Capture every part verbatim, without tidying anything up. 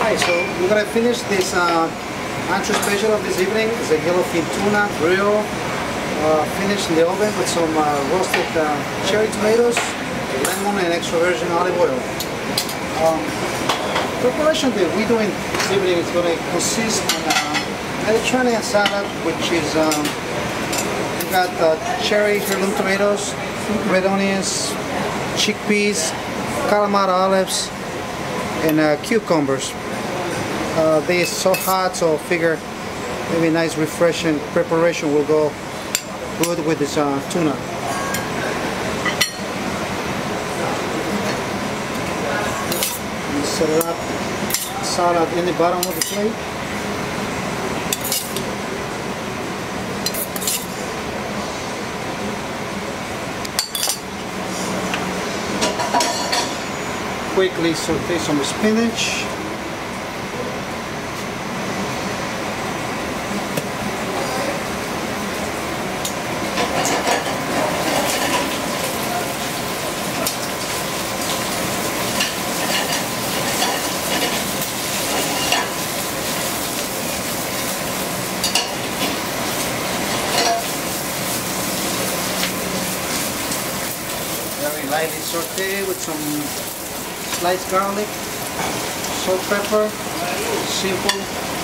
Hi, so we're gonna finish this uh, entree special of this evening. It's a yellowfin tuna grill, uh, finished in the oven with some uh, roasted uh, cherry tomatoes, lemon, and extra virgin olive oil. Um, preparation that we're doing this evening is going to consist in uh, Mediterranean salad, which is um, we got uh, cherry heirloom tomatoes, red onions, chickpeas, calamari olives, and uh, cucumbers. Uh, they are so hot, so I figure maybe a nice refreshing preparation will go good with this uh, tuna. And set it up, salad in the bottom of the plate. Quickly saute some spinach. Very lightly saute with some sliced garlic, salt, pepper, simple.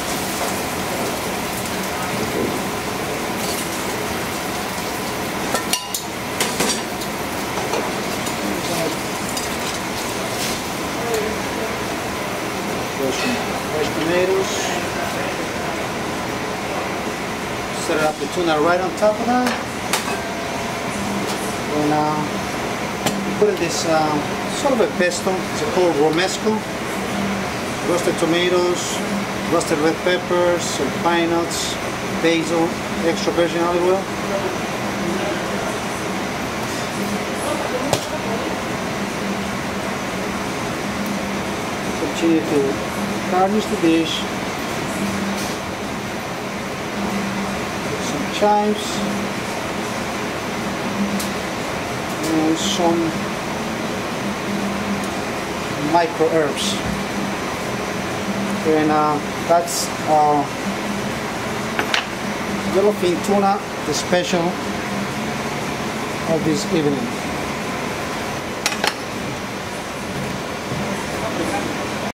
Throw some fresh tomatoes. Set up the tuna right on top of that. And uh, put in this um, sort of a pesto. It's called romesco. Roasted tomatoes, roasted red peppers, some pine nuts, basil, extra virgin olive oil. Continue to garnish the dish. Some chives and some micro herbs. And uh, that's uh, yellowfin tuna, the special of this evening.